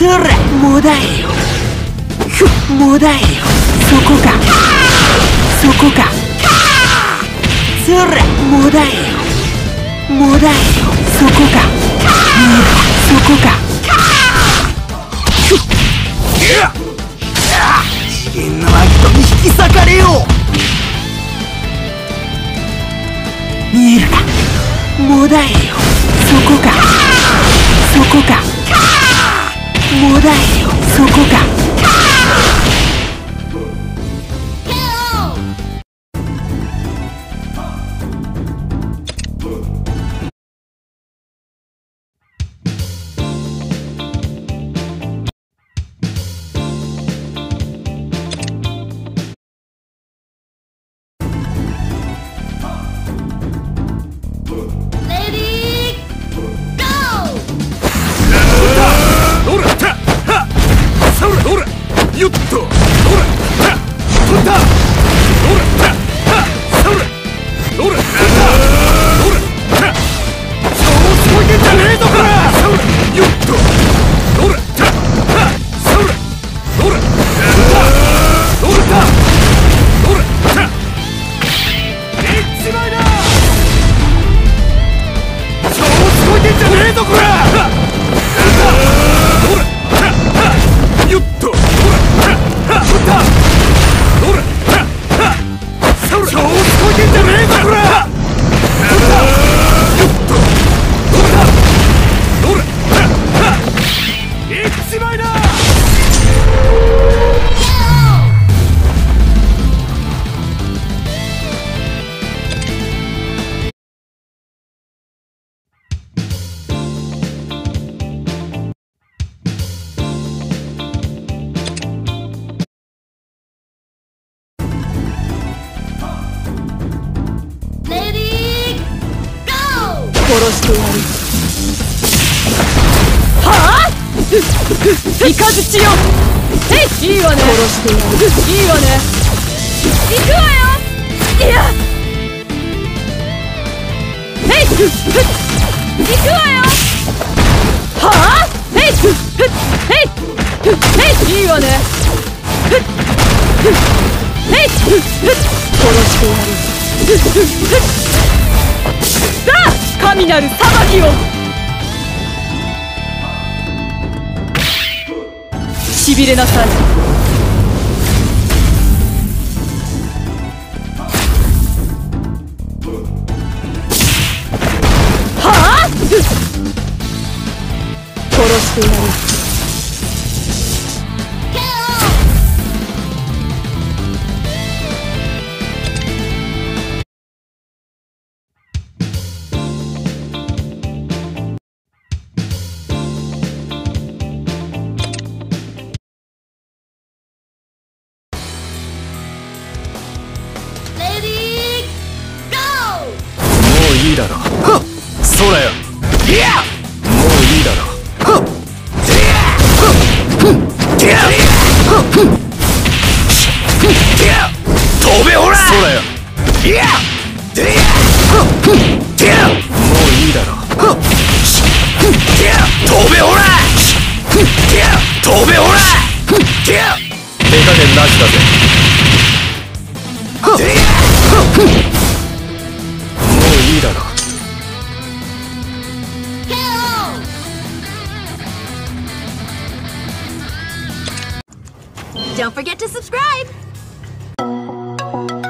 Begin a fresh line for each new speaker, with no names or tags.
らもだえよ。もだえよ。そこかそこか。つらもだえよ。もだえよ。そこかそこか。次元の人に引き裂かれよう。見えるか。もだえよ。そこかそこか。もだえよ。そこか。殺してやる。はあ？イカズチよ。いいわね。殺してやる。いいわね。行くわよ。いや。行くわよ。はあ？いいわね。殺してやる。さあ、神なる裁きを。しびれなさい。はあ？殺してやる。
いいだろ。そらよ。いや、もういいだろ。飛べほら。そらよ。いや、もういいだろ。飛べほら。飛べほら。手加減なしだぜ。もういいだろ。
Don't forget to subscribe!